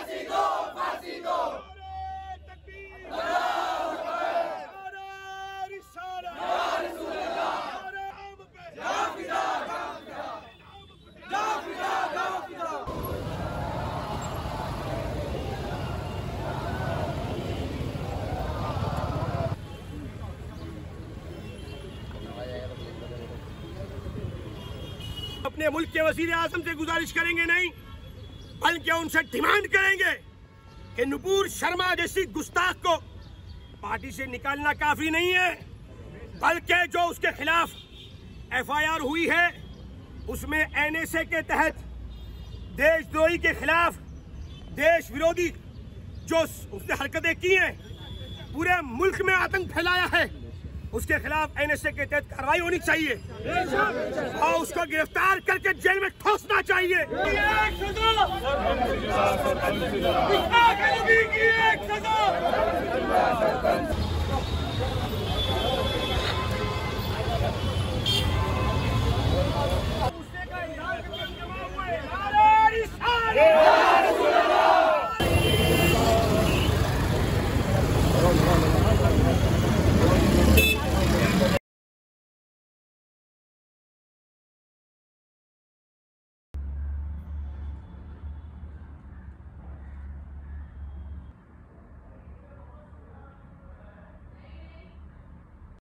फांसी दो, फांसी दो। अपने मुल्क के वज़ीर आज़म से गुजारिश करेंगे नहीं, बल्कि उनसे डिमांड करेंगे कि नुपुर शर्मा जैसी गुस्ताख को पार्टी से निकालना काफी नहीं है, बल्कि जो उसके खिलाफ FIR हुई है उसमें NSA के तहत देशद्रोही के खिलाफ देश विरोधी जो उसने हरकतें की हैं, पूरे मुल्क में आतंक फैलाया है, उसके खिलाफ NSA के तहत कार्रवाई होनी चाहिए और उसको गिरफ्तार करके जेल में ठोसना चाहिए।